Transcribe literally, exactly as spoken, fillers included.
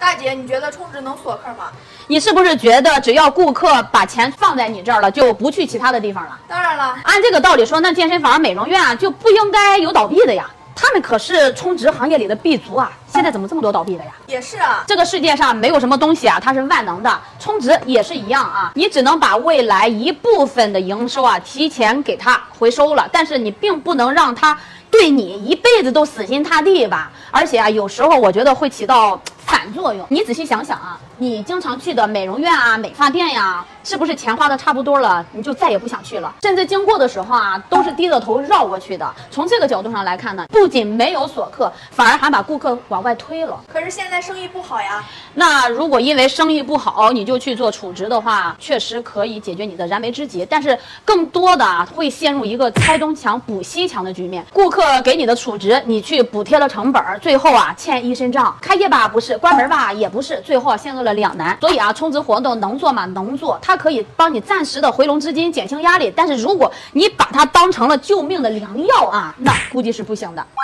大姐，你觉得充值能锁客吗？ 你是不是觉得只要顾客把钱放在你这儿了，就不去其他的地方了？ 当然了， 按这个道理说，那健身房、美容院啊就不应该有倒闭的呀。他们可是充值行业里的鼻祖啊！现在怎么这么多倒闭的呀？ 也是啊， 这个世界上没有什么东西啊，它是万能的，充值也是一样啊。你只能把未来一部分的营收啊提前给它回收了，但是你并不能让它对你一辈子都死心塌地吧。而且啊，有时候我觉得会起到反作用。你仔细想想啊，你经常去的美容院啊、美发店呀，是不是钱花的差不多了，你就再也不想去了？甚至经过的时候啊，都是低着头绕过去的。从这个角度上来看呢，不仅没有锁客，反而还把顾客往外推了。 可是现在生意不好呀。 那如果因为生意不好，你就去做储值的话，确实可以解决你的燃眉之急，但是更多的啊，会陷入一个拆东墙补西墙的局面。顾客给你的储值，你去补贴了成本，最后啊欠一身账，开业吧不是，关门吧也不是，最后啊陷入了两难。所以啊，充值活动能做吗？能做，它可以帮你暂时的回笼资金，减轻压力，但是如果你把它当成了救命的良药啊，那估计是不行的。